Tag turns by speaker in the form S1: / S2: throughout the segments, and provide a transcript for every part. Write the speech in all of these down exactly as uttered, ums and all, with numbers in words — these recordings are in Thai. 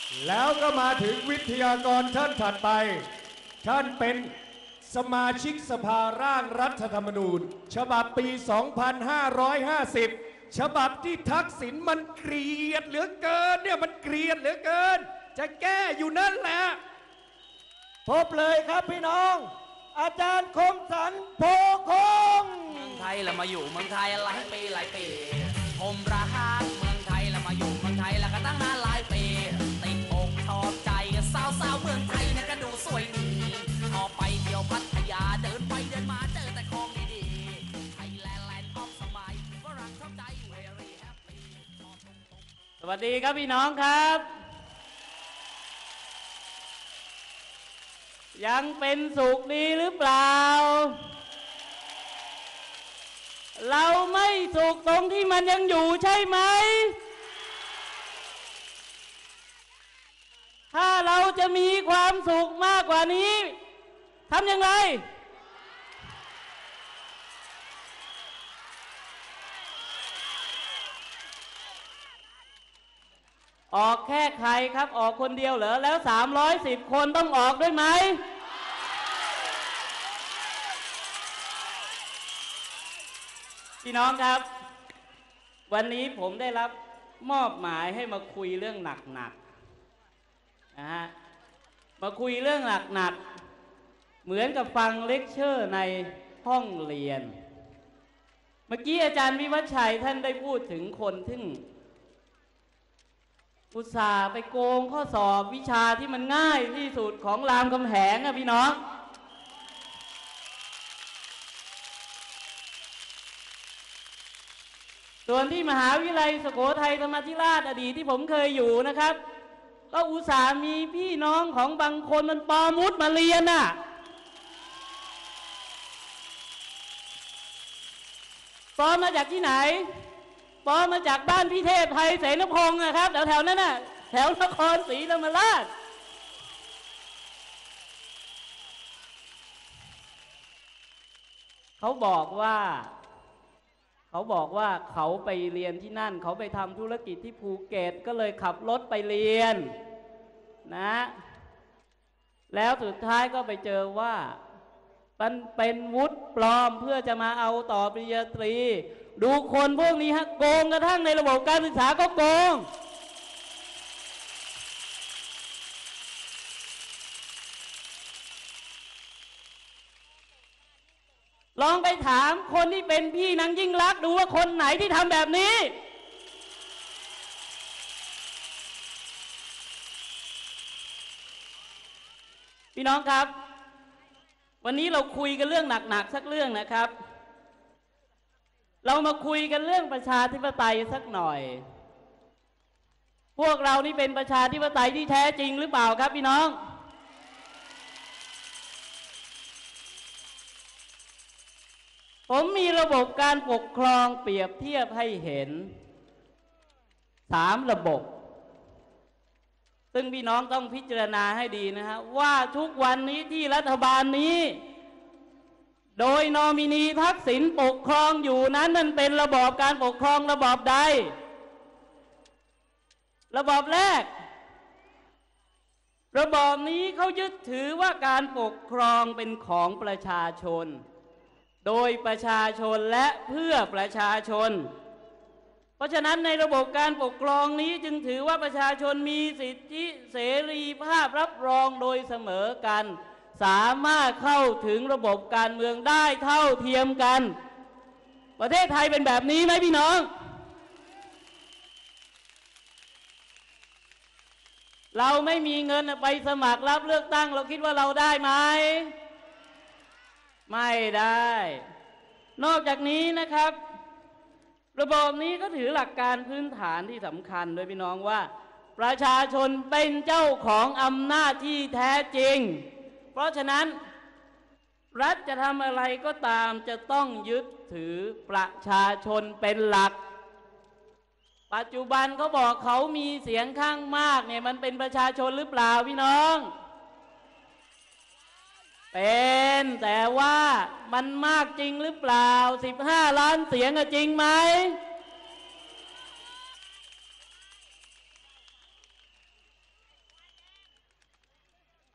S1: แล้วก็มาถึงวิทยากรท่านถัดไปท่านเป็นสมาชิกสภาร่างรัฐธรรมนูญฉบับปี สองพันห้าร้อยห้าสิบ ฉบับที่ทักษิณมันเกลียดเหลือเกินเนี่ยมันเกลียดเหลือเกินจะแก้อยู่นั่นแหละพบเลยครับพี่น้องอาจารย์คมสันโพคง
S2: เมืองไทยเรามาอยู่เมืองไทยหลายปีหลายปีผมรักเมืองไทยเรามาอยู่เมืองไทยแล้วก็ตั้งนานหลายปีติดอกชอบใจสาวสาวเมืองไทยนะก็ดูสวยดีพอไปเที่ยวพัทยาเดินไปเดินมาเจอแต่ของดีๆไทยแลนด์แลนด์ออฟสมัยฝรั่งชอบใจ very happy สวัสดีครับพี่น้องครับยังเป็นสุขดีหรือเปล่าเราไม่สุขตรงที่มันยังอยู่ใช่ไหมถ้าเราจะมีความสุขมากกว่านี้ทำอย่างไรออกแค่ใครครับออกคนเดียวเหรอแล้วสามร้อยสิบคนต้องออกด้วยไหมพี่น้องครับวันนี้ผมได้รับมอบหมายให้มาคุยเรื่องหนักๆ น, นะฮะมาคุยเรื่องหนักๆเหมือนกับฟังเลคเชอร์ในห้องเรียนเมื่อกี้อาจารย์วิวัฒชัยท่านได้พูดถึงคนที่อุตส่าห์ไปโกงข้อสอบวิชาที่มันง่ายที่สุดของรามคำแหงอะพี่น้องส่วนที่มหาวิทยาลัยสุโขทัยธรรมาธิราชอดีตที่ผมเคยอยู่นะครับก็อุตส่าห์มีพี่น้องของบางคนมันปลอมวุฒิมาเรียนน่ะปลอมมาจากที่ไหนปลอมมาจากบ้านพี่เทพไทยเสนพงศ์นะครับแถวๆนั้นน่ะแถวนครศรีธรรมราชเขาบอกว่าเขาบอกว่าเขาไปเรียนที่นั่นเขาไปทำธุรกิจที่ภูเก็ตก็เลยขับรถไปเรียนนะแล้วสุดท้ายก็ไปเจอว่ามันเป็นวุฒิปลอมเพื่อจะมาเอาต่อปริญญาตรีดูคนพวกนี้ฮะโกงกระทั่งในระบบการศึกษาก็โกงลองไปถามคนที่เป็นพี่นางยิ่งลักษณ์ดูว่าคนไหนที่ทำแบบนี้พี่น้องครับวันนี้เราคุยกันเรื่องหนักๆสักเรื่องนะครับเรามาคุยกันเรื่องประชาธิปไตยสักหน่อยพวกเรานี่เป็นประชาธิปไตยที่แท้จริงหรือเปล่าครับพี่น้องผมมีระบบการปกครองเปรียบเทียบให้เห็นสามระบบซึ่งพี่น้องต้องพิจารณาให้ดีนะฮะว่าทุกวันนี้ที่รัฐบาลนี้โดยนอมินีทักษิณปกครองอยู่นั้นมันเป็นระบอบการปกครองระบอบใดระบอบแรกระบอบนี้เขายึดถือว่าการปกครองเป็นของประชาชนโดยประชาชนและเพื่อประชาชนเพราะฉะนั้นในระบบการปกครองนี้จึงถือว่าประชาชนมีสิทธิเสรีภาพรับรองโดยเสมอกันสามารถเข้าถึงระบบการเมืองได้เท่าเทียมกันประเทศไทยเป็นแบบนี้ไหมพี่น้องเราไม่มีเงินไปสมัครรับเลือกตั้งเราคิดว่าเราได้ไหมไม่ได้นอกจากนี้นะครับระบบนี้ก็ถือหลักการพื้นฐานที่สำคัญโดยพี่น้องว่าประชาชนเป็นเจ้าของอำนาจที่แท้จริงเพราะฉะนั้นรัฐจะทำอะไรก็ตามจะต้องยึดถือประชาชนเป็นหลักปัจจุบันเขาบอกเขามีเสียงข้างมากเนี่ยมันเป็นประชาชนหรือเปล่าพี่น้องเป็นแต่ว่ามันมากจริงหรือเปล่าสิบห้าล้านเสียงจริงไหม ผ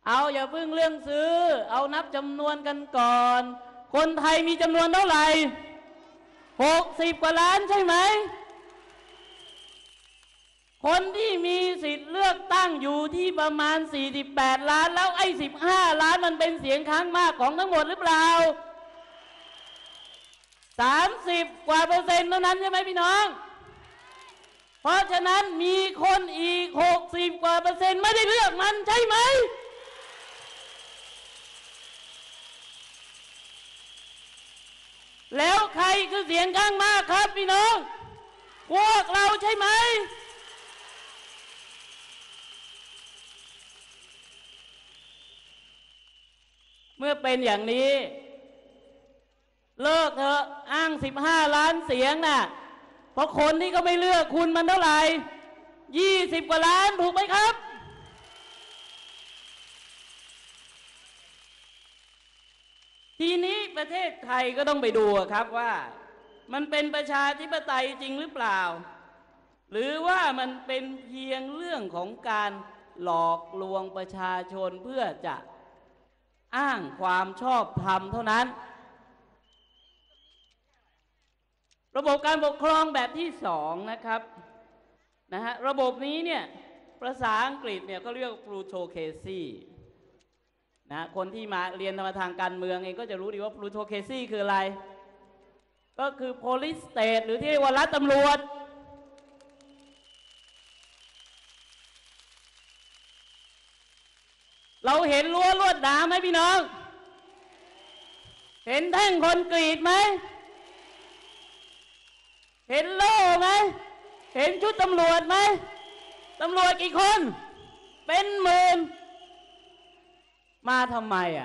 S2: เอาอย่าเพิ่งเรื่องซื้อเอานับจำนวนกันก่อนคนไทยมีจำนวนเท่าไหร่หกสิบกว่าล้านใช่ไหมคนที่มีสิทธิ์เลือกตั้งอยู่ที่ประมาณสี่สิบแปดล้านแล้วไอ้สิบห้าล้านมันเป็นเสียงข้างมากของทั้งหมดหรือเปล่าสามสิบกว่าเปอร์เซ็นต์เท่านั้นใช่ไหมพี่น้องเพราะฉะนั้นมีคนอีกหกสิบกว่าเปอร์เซ็นต์ไม่ได้เลือกมันใช่ไหมแล้วใครคือเสียงข้างมากครับพี่น้องพวกเราใช่ไหมเมื่อเป็นอย่างนี้เลิกเถอะอ้างสิบห้าล้านเสียงน่ะเพราะคนที่เขาไม่เลือกคุณมันเท่าไหร่ยี่สิบกว่าล้านถูกไหมครับทีนี้ประเทศไทยก็ต้องไปดูครับว่ามันเป็นประชาธิปไตยจริงหรือเปล่าหรือว่ามันเป็นเพียงเรื่องของการหลอกลวงประชาชนเพื่อจะอ้างความชอบธรรมเท่านั้นระบบการปกครองแบบที่สองนะครับนะฮะระบบนี้เนี่ยภาษาอังกฤษเนี่ยก็เรียก plutocracy นะคนที่มาเรียนมาทางการเมืองเองก็จะรู้ดีว่า plutocracy คืออะไรก็คือ police state หรือที่เรียกว่ารัฐตำรวจเราเห็นรั้วลวดหนามไหมพี่น้องเห็นแท่งคอนกรีตไหมเห็นโล่ไหมเห็นชุดตำรวจไหมตำรวจกี่คนเป็นหมื่นมาทำไมอ่ะ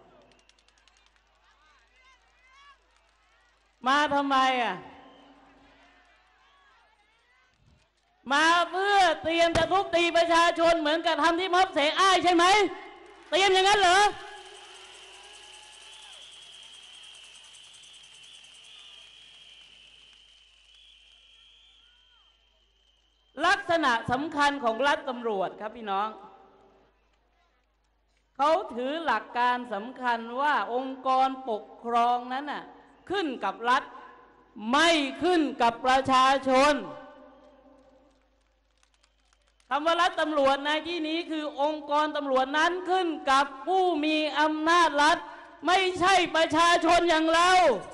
S2: มาทำไมอ่ะมาเพื่อเตรียมจะทุบตีประชาชนเหมือนกับทำที่ม็อบเสอ้ายใช่ไหมเตรียมอย่างนั้นเหรอลักษณะสำคัญของรัฐตำรวจครับพี่น้องเขาถือหลักการสำคัญว่าองค์กรปกครองนั้นน่ะขึ้นกับรัฐไม่ขึ้นกับประชาชนคำว่ารัฐตำรวจในที่นี้คือองค์กรตำรวจนั้นขึ้นกับผู้มีอำนาจรัฐไม่ใช่ประชาชนอย่างเรา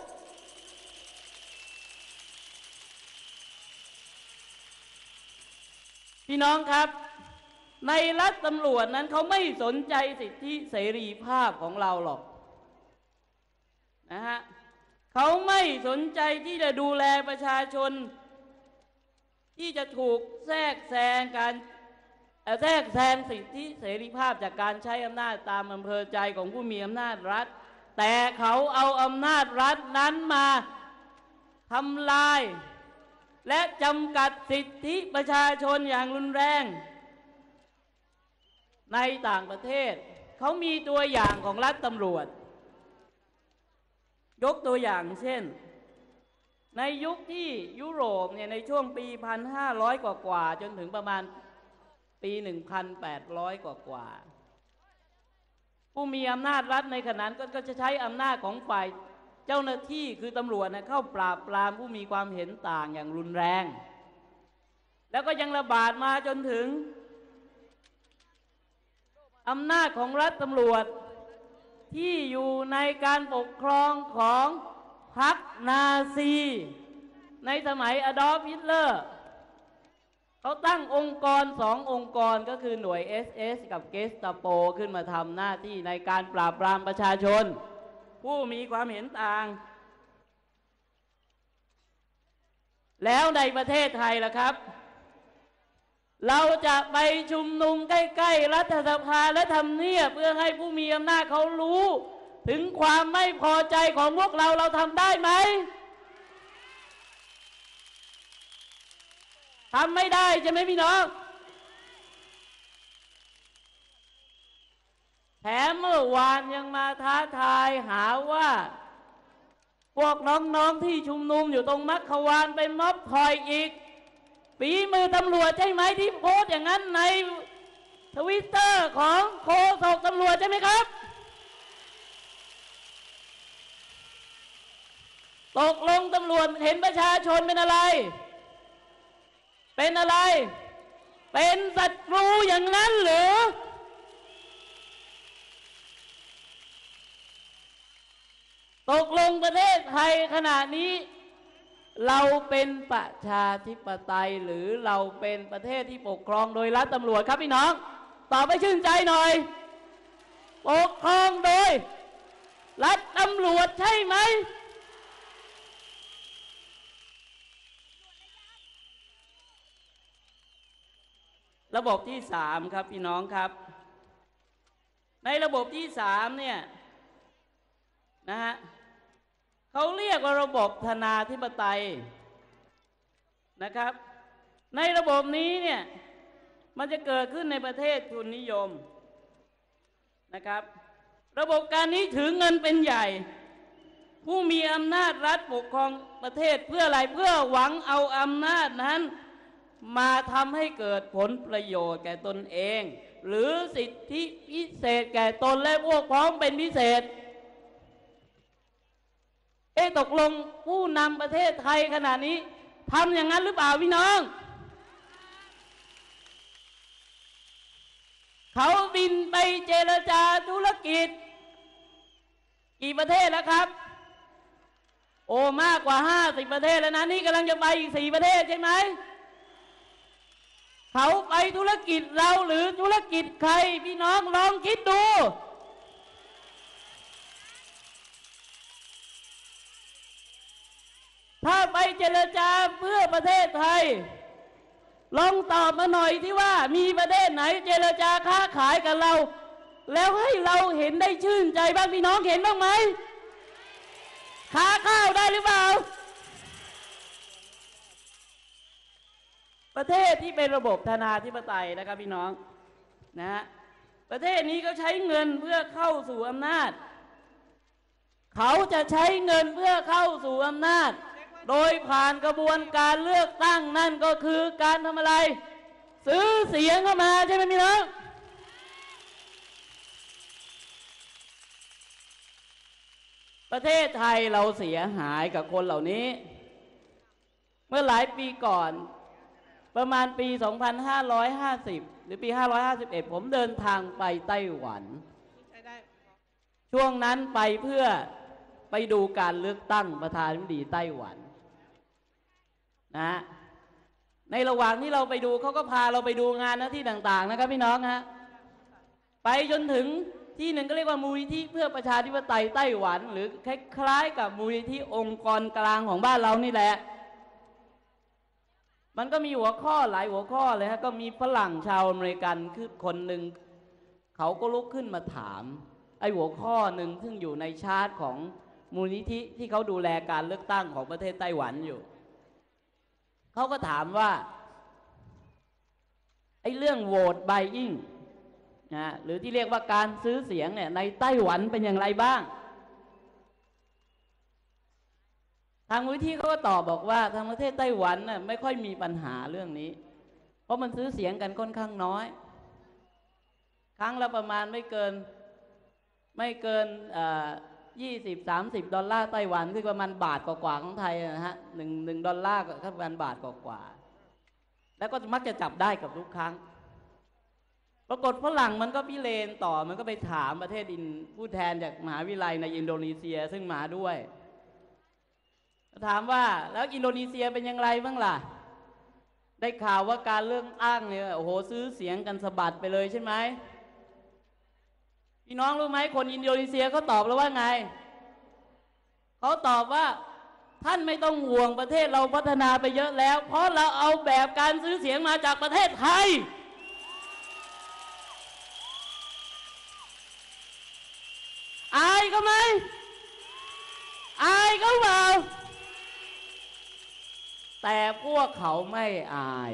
S2: พี่น้องครับในรัฐตำรวจนั้นเขาไม่สนใจสิทธิเสรีภาพของเราหรอกนะฮะเขาไม่สนใจที่จะดูแลประชาชนที่จะถูกแทรกแซงการแทรกแซงสิทธิเสรีภาพจากการใช้อำนาจตามอำเภอใจของผู้มีอำนาจรัฐแต่เขาเอาอำนาจรัฐนั้นมาทำลายและจำกัดสิทธิประชาชนอย่างรุนแรงในต่างประเทศเขามีตัวอย่างของรัฐตำรวจยกตัวอย่างเช่นในยุคที่ยุโรปเนี่ยในช่วงปี หนึ่งพันห้าร้อย กว่ากว่าจนถึงประมาณปี หนึ่งพันแปดร้อย กว่ากว่าผู้มีอำนาจรัฐในขณะนั้นก็จะใช้อำนาจของฝ่ายเจ้าหน้าที่คือตำรวจนะเข้าปราบปรามผู้มีความเห็นต่างอย่างรุนแรงแล้วก็ยังระบาดมาจนถึงอำนาจของรัฐตำรวจที่อยู่ในการปกครองของพรรคนาซีในสมัยอดอล์ฟ ฮิตเลอร์เขาตั้งองค์กรสององค์กรก็คือหน่วย เอส เอส กับเกสตาโปขึ้นมาทำหน้าที่ในการปราบปรามประชาชนผู้มีความเห็นต่างแล้วในประเทศไทยล่ะครับเราจะไปชุมนุมใกล้ๆรัฐสภาและทำเนียบเพื่อให้ผู้มีอำนาจเขารู้ถึงความไม่พอใจของพวกเราเราทำได้ไหมทำไม่ได้ใช่ไหมพี่น้องแถมเมื่อวานยังมาท้าทายหาว่าพวกน้องๆที่ชุมนุมอยู่ตรงมัคควานเป็นม็อบถอยอีกฝีมือตำรวจใช่ไหมที่โพสต์อย่างนั้นในทวิวิตเตอร์ของโฆษกตำรวจใช่ไหมครับตกลงตำรวจเห็นประชาชนเป็นอะไรเป็นอะไรเป็นศัตรูอย่างนั้นหรือตกลงประเทศไทยขณะนี้เราเป็นประชาธิปไตยหรือเราเป็นประเทศที่ปกครองโดยรัฐตำรวจครับพี่น้องตอบไปชื่นใจหน่อยปกครองโดยรัฐตำรวจใช่ไหมระบบที่สามครับพี่น้องครับในระบบที่สามเนี่ยนะฮะเขาเรียกว่าระบบธนาธิปไตยนะครับในระบบนี้เนี่ยมันจะเกิดขึ้นในประเทศทุนนิยมนะครับระบบการนี้ถือเงินเป็นใหญ่ผู้มีอำนาจรัฐปกครองประเทศเพื่ออะไรเพื่อหวังเอาอำนาจนั้นมาทำให้เกิดผลประโยชน์แก่ตนเองหรือสิทธิพิเศษแก่ตนและพวกพ้องเป็นพิเศษเอ๊ะตกลงผู้นำประเทศไทยขณะนี้ทำอย่างนั้นหรือเปล่าพี่น้องเขาบินไปเจรจาธุรกิจกี่ประเทศแล้วครับโอ้มากกว่าห้าสิบประเทศแล้วนะนี่กำลังจะไปอีกสี่ประเทศใช่ไหมเขาไปธุรกิจเราหรือธุรกิจใครพี่น้องลองคิดดูถ้าไปเจรจาเพื่อประเทศไทยลองตอบมาหน่อยที่ว่ามีประเทศไหนเจรจาค้าขายกับเราแล้วให้เราเห็นได้ชื่นใจบ้างพี่น้องเห็นบ้างไหมค้าข้าวได้หรือเปล่าประเทศที่เป็นระบบธนาธิปไตยนะครับพี่น้องนะฮะประเทศนี้เขาใช้เงินเพื่อเข้าสู่อำนาจเขาจะใช้เงินเพื่อเข้าสู่อำนาจโดยผ่านกระบวนการเลือกตั้งนั่นก็คือการทำอะไรซื้อเสียงเข้ามาใช่ไหมพี่น้องประเทศไทยเราเสียหายกับคนเหล่านี้เมื่อหลายปีก่อนประมาณปี สองพันห้าร้อยห้าสิบ หรือปี ห้าร้อยห้าสิบเอ็ด ผมเดินทางไปไต้หวันช่วงนั้นไปเพื่อไปดูการเลือกตั้งประธานาธิบดีไต้หวันนะในระหว่างที่เราไปดูเขาก็พาเราไปดูงานหน้าที่ต่างๆนะครับพี่น้องฮะไปจนถึงที่หนึ่งก็เรียกว่ามูลนิธิเพื่อประชาธิปไตยไต้หวันหรือคล้ายๆกับมูลนิธิองค์กรกลางของบ้านเรานี่แหละมันก็มีหัวข้อหลายหัวข้อเลยฮะก็มีฝรั่งชาวอเมริกันคือคนหนึ่งเขาก็ลุกขึ้นมาถามไอ้หัวข้อหนึ่งซึ่งอยู่ในชาร์ตของมูลนิธิที่เขาดูแลการเลือกตั้งของประเทศไต้หวันอยู่เขาก็ถามว่าไอ้เรื่องโหวตไบอิงนะหรือที่เรียกว่าการซื้อเสียงเนี่ยในไต้หวันเป็นอย่างไรบ้างทางมูลนิธิเขาก็ตอบบอกว่าทางประเทศไต้หวันน่ะไม่ค่อยมีปัญหาเรื่องนี้เพราะมันซื้อเสียงกันค่อนข้างน้อยครั้งละประมาณไม่เกินไม่เกินยี่สิบสามสิบดอลลาร์ไต้หวันคือประมาณบาทกว่าๆของไทยนะฮะหนึ่งหนึ่งดอลลาร์ก็ประมาณบาทกว่าๆแล้วก็มักจะจับได้กับทุกครั้งปรากฏฝรั่งมันก็พิเรนต่อมันก็ไปถามประเทศอินผู้แทนจากมหาวิทยาลัยในอินโดนีเซียซึ่งมาด้วยถามว่าแล้วอินโดนีเซียเป็นอย่างไรบ้างล่ะได้ข่าวว่าการเลือกตั้งเนี่ยโอ้โหซื้อเสียงกันสะบัดไปเลยใช่ไหมพี่น้องรู้ไหมคนอินโดนีเซียเขาตอบแล้วว่าไงเขาตอบว่าท่านไม่ต้องห่วงประเทศเราพัฒนาไปเยอะแล้วเพราะเราเอาแบบการซื้อเสียงมาจากประเทศไทยอายก็ไหมอายก็เปล่าแต่พวกเขาไม่อาย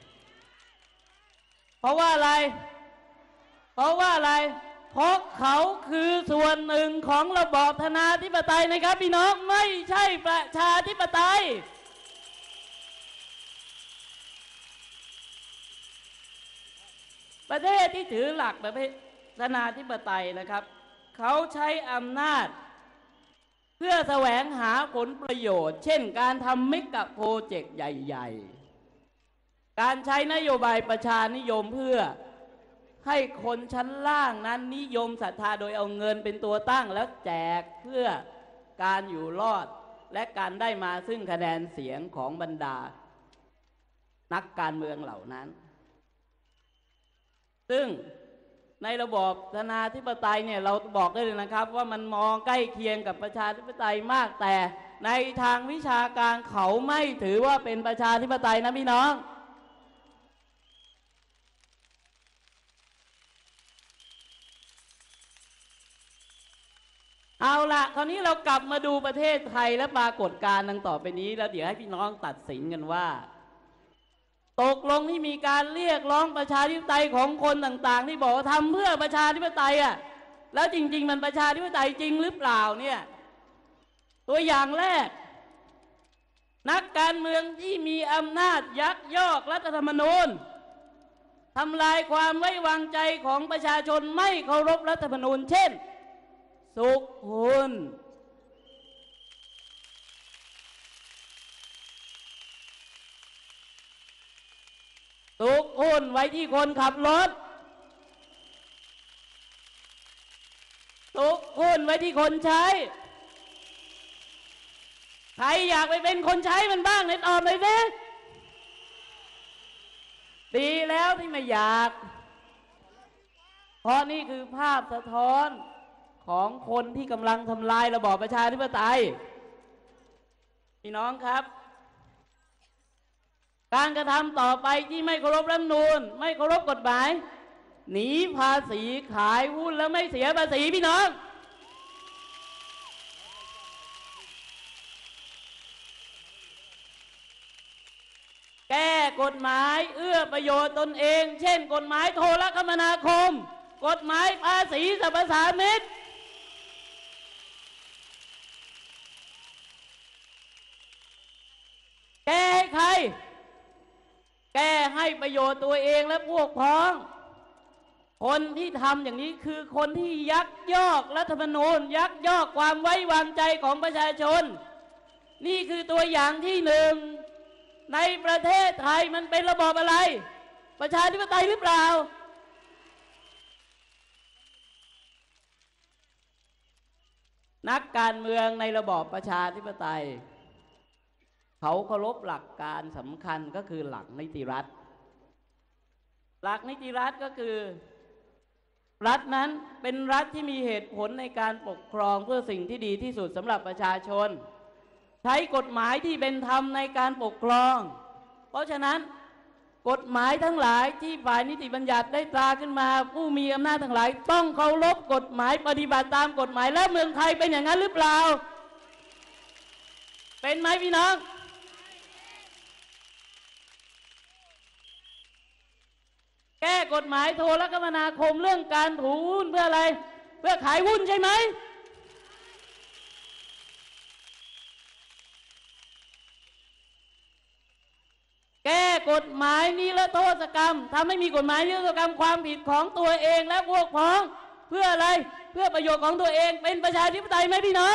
S2: เพราะว่าอะไรเพราะว่าอะไรเพราะเขาคือส่วนหนึ่งของระบอบธนาธิปไตยนะครับพี่น้องไม่ใช่ประชาธิปไตยปประเทศที่ถือหลักประชาธิปไตยนะครับเขาใช้อำนาจเพื่อแสวงหาผลประโยชน์เช่นการทำเมกะโปรเจกต์ใหญ่ๆการใช้นโยบายประชานิยมเพื่อให้คนชั้นล่างนั้นนิยมศรัทธาโดยเอาเงินเป็นตัวตั้งแล้วแจกเพื่อการอยู่รอดและการได้มาซึ่งคะแนนเสียงของบรรดานักการเมืองเหล่านั้นซึ่งในระบอบประชาธิปไตยเนี่ยเราบอกได้เลยนะครับว่ามันมองใกล้เคียงกับประชาธิปไตยมากแต่ในทางวิชาการเขาไม่ถือว่าเป็นประชาธิปไตยนะพี่น้องเอาละคราวนี้เรากลับมาดูประเทศไทยและปรากฏการณ์ดังต่อไปนี้แล้วเดี๋ยวให้พี่น้องตัดสินกันว่าตกลงที่มีการเรียกร้องประชาธิปไตยของคนต่างๆที่บอกว่าทำเพื่อประชาธิปไตยอ่ะแล้วจริงๆมันประชาธิปไตยจริงหรือเปล่าเนี่ยตัวอย่างแรกนักการเมืองที่มีอำนาจยักยอกรัฐธรรมนูญทำลายความไว้วางใจของประชาชนไม่เคารพรัฐธรรมนูญเช่นสุขหุ้นสุขหุ้นไว้ที่คนขับรถสุขหุ้นไว้ที่คนใช้ใครอยากไปเป็นคนใช้มันบ้างในตอบเลยสิดีแล้วที่ไม่อยากเพราะนี่คือภาพสะท้อนของคนที่กำลังทำลายระบอบประชาธิปไตยพี่น้องครับการกระทำต่อไปที่ไม่เคารพรัฐธรรมนูญไม่เคารพกฎหมายหนีภาษีขายหุ้นแล้วไม่เสียภาษีพี่น้องแก้กฎหมายเอื้อประโยชน์ตนเองเช่นกฎหมายโทรคมนาคมกฎหมายภาษีสรรพสามิตแก้ให้ใครแก้ให้ประโยชน์ตัวเองและพวกพ้องคนที่ทำอย่างนี้คือคนที่ยักยอกรัฐธรรมนูญยักยอกความไว้วางใจของประชาชนนี่คือตัวอย่างที่หนึ่งในประเทศไทยมันเป็นระบอบอะไรประชาธิปไตยหรือเปล่านักการเมืองในระบอบประชาธิปไตยเขาเคารพหลักการสำคัญก็คือหลักนิติรัฐหลักนิติรัฐก็คือรัฐนั้นเป็นรัฐที่มีเหตุผลในการปกครองเพื่อสิ่งที่ดีที่สุดสำหรับประชาชนใช้กฎหมายที่เป็นธรรมในการปกครองเพราะฉะนั้นกฎหมายทั้งหลายที่ฝ่ายนิติบัญญัติได้ตราขึ้นมาผู้มีอำนาจทั้งหลายต้องเคารพกฎหมายปฏิบัติตามกฎหมายแล้วเมืองไทยเป็นอย่างนั้นหรือเปล่าเป็นไหมพี่น้องแก้กฎหมายโทรคมนาคมเรื่องการถือหุ้นเพื่ออะไรเพื่อขายหุ้นใช่ไหมแก้กฎหมายนิรโทษกรรมทำให้มีกฎหมายนิรโทษกรรมความผิดของตัวเองและพวกพ้องเพื่ออะไรเพื่อประโยชน์ของตัวเองเป็นประชาธิปไตยไหมพี่น้อง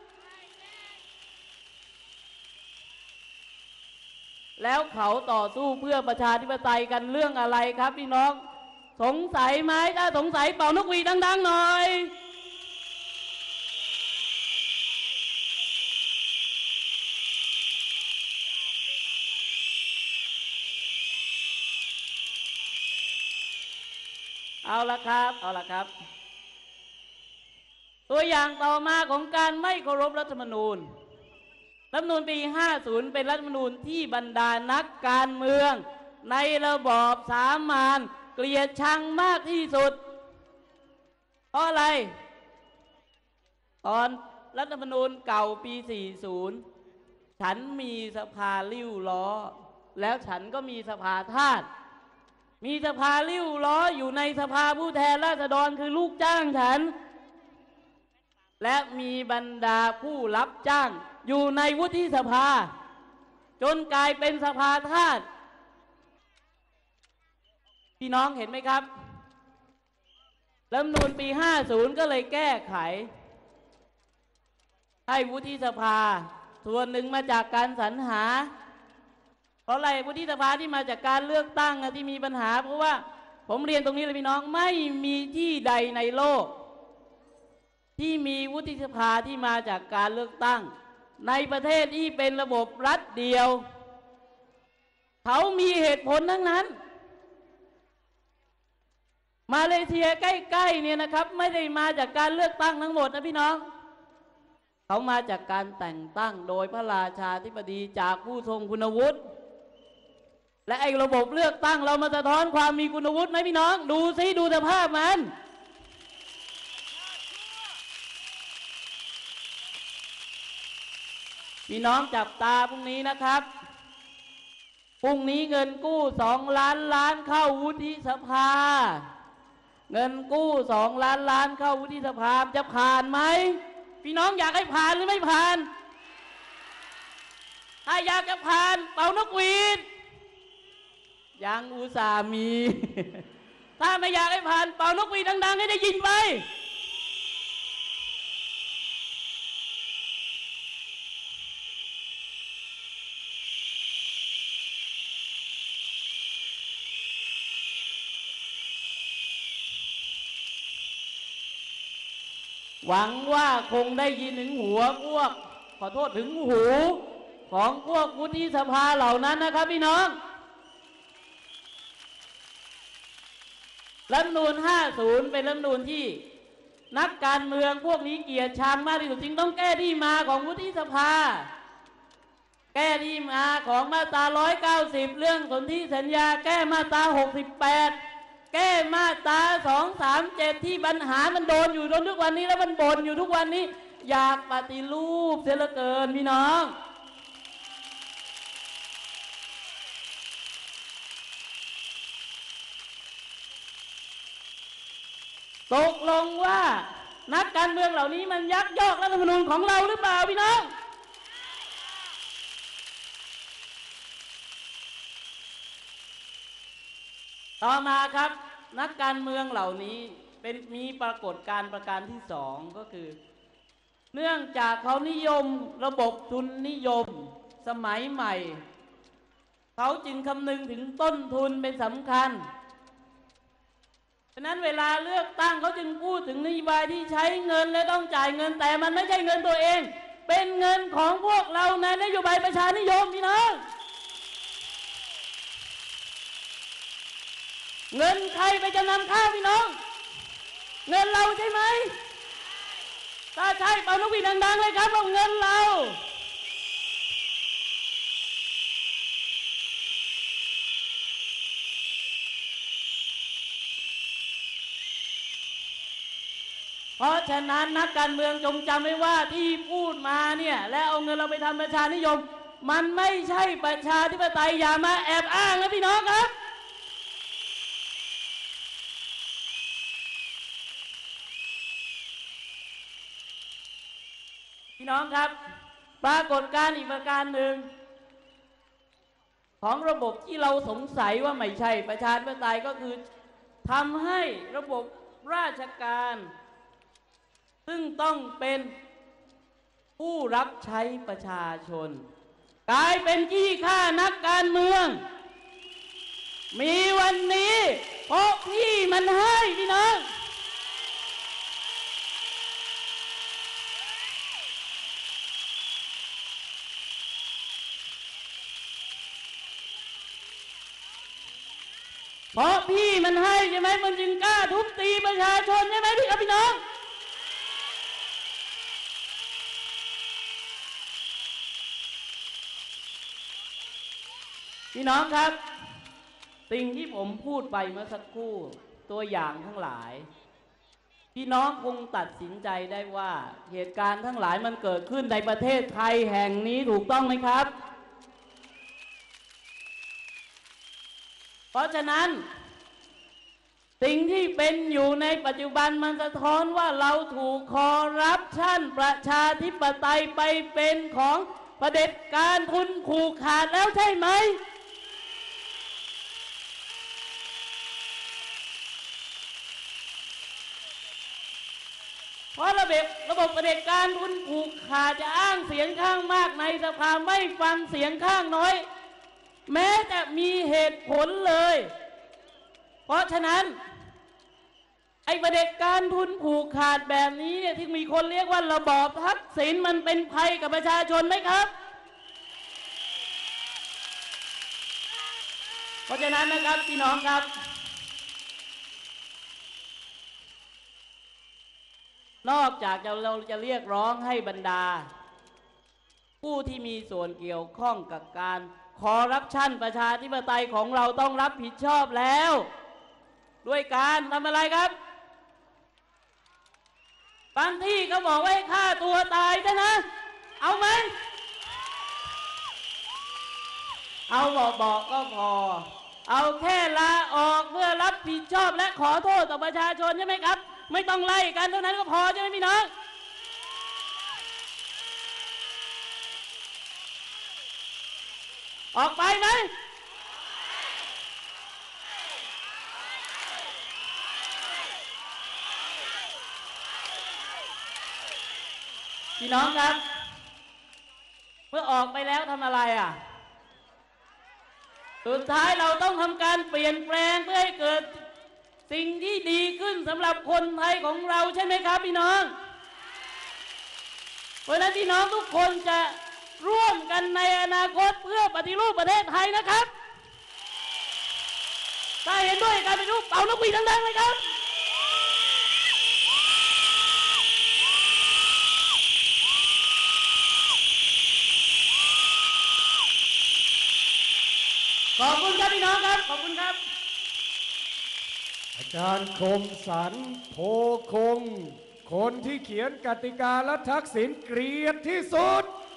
S2: แล้วเขาต่อสู้เพื่อประชาธิปไตยกันเรื่องอะไรครับพี่น้องสงสัยไหมถ้าสงสัยเป่านกหวีดดังๆหน่อยเอาละครับเอาละครับตัวอย่างต่อมาของการไม่เคารพรัฐธรรมนูญรัฐธรรมนูญปีห้าสิบเป็นรัฐธรรมนูญที่บรรดานักการเมืองในระบอบสามัญเกลียดชังมากที่สุดเพราะอะไรตอนรัฐธรรมนูญเก่าปีสี่สิบฉันมีสภาลิ้วล้อแล้วฉันก็มีสภาทาสมีสภาลิ้วล้ออยู่ในสภาผู้แทนราษฎรคือลูกจ้างฉันและมีบรรดาผู้รับจ้างอยู่ในวุฒิสภาจนกลายเป็นสภาทาสพี่น้องเห็นไหมครับรัฐธรรมนูญปี ห้าสิบ ก็เลยแก้ไขให้วุฒิสภาส่วนหนึ่งมาจากการสรรหาเพราะอะไรวุฒิสภาที่มาจากการเลือกตั้งที่มีปัญหาเพราะว่าผมเรียนตรงนี้เลยพี่น้องไม่มีที่ใดในโลกที่มีวุฒิสภาที่มาจากการเลือกตั้งในประเทศที่เป็นระบบรัฐเดียวเขามีเหตุผลทั้งนั้นมาเลเซียใกล้ๆเนี่ยนะครับไม่ได้มาจากการเลือกตั้งทั้งหมดนะพี่น้องเขามาจากการแต่งตั้งโดยพระราชาธิบดีจากผู้ทรงคุณวุฒิและไอ้ระบบเลือกตั้งเรามาสะท้อนความมีคุณวุฒิไหมพี่น้องดูซิดูสภาพมันพี่น้องจับตาพรุ่งนี้นะครับพรุ่งนี้เงินกู้สองล้านล้านเข้าวุฒิสภาเงินกู้สองล้านล้านเข้าวุฒิสภาจะผ่านไหมพี่น้องอยากให้ผ่านหรือไม่ผ่านถ้าอยากจะผ่านเป่านกหวีดยังอุตส่าห์มีถ้าไม่อยากให้ผ่านเป่านกหวีดดังๆให้ได้ยินไปหวังว่าคงได้ยินถึงหัวพวกขอโทษถึงหูของพวกวุฒิสภาเหล่านั้นนะครับพี่น้องรัฐธรรมนูญ ห้าสิบ เป็นรัฐธรรมนูญที่นักการเมืองพวกนี้เกลียดชังมากที่สุดจึงต้องแก้ที่มาของวุฒิสภาแก้ที่มาของมาตราหนึ่งร้อยเก้าสิบเรื่องสนธิสัญญาแก้มาตราหกสิบแปดแก้มาตราสองสามเจ็ดที่ปัญหามันโดนอยู่จนทุกวันนี้แล้วมันบ่นอยู่ทุกวันนี้อยากปฏิรูปเสียเหลือเกินพี่น้องตกลงว่านักการเมืองเหล่านี้มันยักยอกรัฐธรรมนูญของเราหรือเปล่าพี่น้องต่อมาครับนักการเมืองเหล่านี้เป็นมีปรากฏการณ์ประการที่สองก็คือเนื่องจากเขานิยมระบบทุนนิยมสมัยใหม่เขาจึงคำนึงถึงต้นทุนเป็นสำคัญฉะนั้นเวลาเลือกตั้งเขาจึงพูดถึงนโยบายที่ใช้เงินและต้องจ่ายเงินแต่มันไม่ใช่เงินตัวเองเป็นเงินของพวกเราในนโยบายประชานิยมพี่น้องเงินใครไปจำนำข้าวพี่น้องเงินเราใช่ไหมถ้าใช่เป่านกหวีดดังๆเลยครับว่าเงินเราเพราะฉะนั้นนักการเมืองจงจำไว้ว่าที่พูดมาเนี่ยและเอาเงินเราไปทำประชานิยมมันไม่ใช่ประชาธิปไตยอย่ามาแอบอ้างนะพี่น้องครับพี่น้องครับปรากฏการณ์อีกประการหนึ่งของระบบที่เราสงสัยว่าไม่ใช่ประชาธิปไตยก็คือทำให้ระบบราชการซึ่งต้องเป็นผู้รับใช้ประชาชนกลายเป็นขี้ข้านักการเมืองมีวันนี้เพราะพี่มันให้พี่น้องเพราะพี่มันให้ใช่ไหมมันจึงกล้าทุบตีประชาชนใช่ไหมพี่ครับพี่น้องพี่น้องครับสิ่งที่ผมพูดไปเมื่อสักครู่ตัวอย่างทั้งหลายพี่น้องคงตัดสินใจได้ว่าเหตุการณ์ทั้งหลายมันเกิดขึ้นในประเทศไทยแห่งนี้ถูกต้องไหมครับเพราะฉะนั้นสิ่งที่เป็นอยู่ในปัจจุบันมันสะท้อนว่าเราถูกคอร์รัปชันประชาธิปไตยไปเป็นของเผด็จการทุนผูกขาดแล้วใช่ไหมเพราะระบบระบบเผด็จการทุนผูกขาดจะอ้างเสียงข้างมากในสภาไม่ฟังเสียงข้างน้อยแม้จะมีเหตุผลเลยเพราะฉะนั้นไอ้เผด็จการทุนผูกขาดแบบนี้เนี่ยที่มีคนเรียกว่าระบอบทักษิณมันเป็นภัยกับประชาชนไหมครับเพราะฉะนั้นนะครับพี่น้องครับนอกจากเราจะเรียกร้องให้บรรดาผู้ที่มีส่วนเกี่ยวข้องกับการคอร์รัปชันประชาธิปไตยของเราต้องรับผิดชอบแล้วด้วยการทำอะไรครับบางที่เขาบอกว่าให้ฆ่าตัวตายซะนะเอาไหมเอาบอกบอกก็พอเอาแค่ลาออกเพื่อรับผิดชอบและขอโทษต่อประชาชนใช่ไหมครับไม่ต้องไล่กันเท่านั้นก็พอใช่ไหมพี่น้องออกไปไหมพี่น้องครับเมื่อออกไปแล้วทำอะไรอ่ะสุดท้ายเราต้องทำการเปลี่ยนแปลงเพื่อให้เกิดสิ่งที่ดีขึ้นสำหรับคนไทยของเราใช่ไหมครับพี่น้องเพราะฉะนั้นพี่น้องทุกคนจะร่วมกันในอนาคตเพื่อปฏิรูปประเทศไทยนะครับถ้าเห็นด้วยการปฏิรูปเป่านกหวีดดังๆเลยครับขอบคุณครับพี่น้องครับขอบคุณครับ
S1: อาจารย์คมสันโพคงคนที่เขียนกติกาและทักษิณเกลียดที่สุด